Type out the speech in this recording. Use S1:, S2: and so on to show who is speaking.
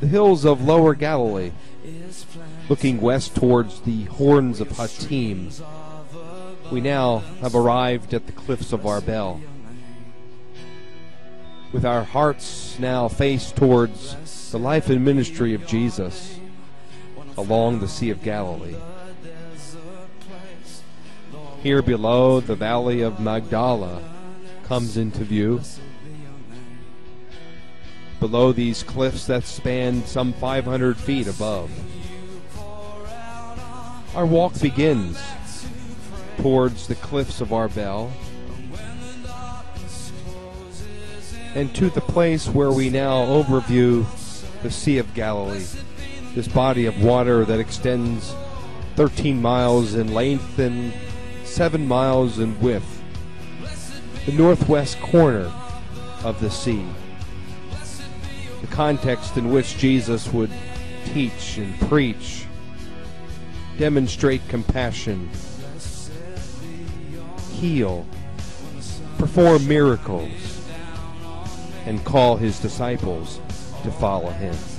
S1: hills of Lower Galilee, looking west towards the horns of Hattim, we now have arrived at the cliffs of Arbel. With our hearts now faced towards the life and ministry of Jesus along the Sea of Galilee. Here below, the Valley of Magdala comes into view. Below these cliffs that span some 500 feet above. Our walk begins towards the cliffs of Arbel and to the place where we now overview the Sea of Galilee, this body of water that extends 13 miles in length and 7 miles in width, the northwest corner of the sea, the context in which Jesus would teach and preach, demonstrate compassion, heal, perform miracles, and call his disciples to follow him.